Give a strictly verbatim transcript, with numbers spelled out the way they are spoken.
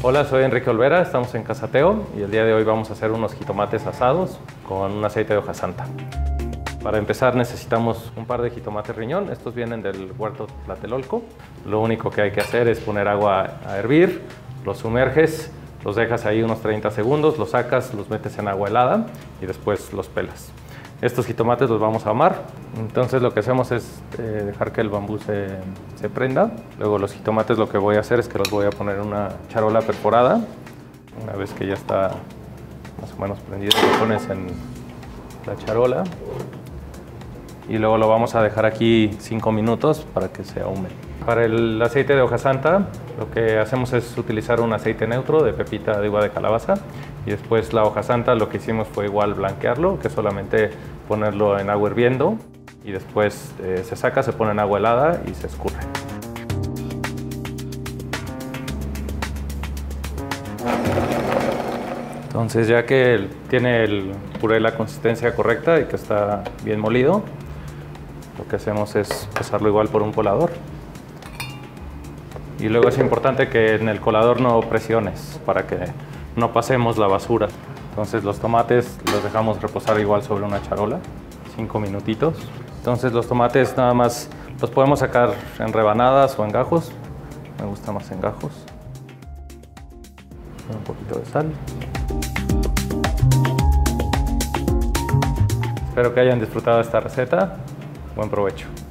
Hola, soy Enrique Olvera, estamos en Casa Teo y el día de hoy vamos a hacer unos jitomates asados con un aceite de hoja santa. Para empezar necesitamos un par de jitomates riñón, estos vienen del huerto Tlatelolco. Lo único que hay que hacer es poner agua a hervir, los sumerges, los dejas ahí unos treinta segundos, los sacas, los metes en agua helada y después los pelas. Estos jitomates los vamos a ahumar, entonces lo que hacemos es eh, dejar que el bambú se, se prenda. Luego los jitomates lo que voy a hacer es que los voy a poner en una charola perforada. Una vez que ya está más o menos prendido, lo pones en la charola y luego lo vamos a dejar aquí cinco minutos para que se ahume. Para el aceite de hoja santa lo que hacemos es utilizar un aceite neutro de pepita de uva de calabaza y después la hoja santa lo que hicimos fue igual blanquearlo, que solamente ponerlo en agua hirviendo y después eh, se saca, se pone en agua helada y se escurre. Entonces ya que tiene el puré la consistencia correcta y que está bien molido, lo que hacemos es pasarlo igual por un colador. Y luego es importante que en el colador no presiones para que no pasemos la basura. Entonces los tomates los dejamos reposar igual sobre una charola, cinco minutitos. Entonces los tomates nada más los podemos sacar en rebanadas o en gajos. Me gusta más en gajos. Un poquito de sal. Espero que hayan disfrutado de esta receta. Buen provecho.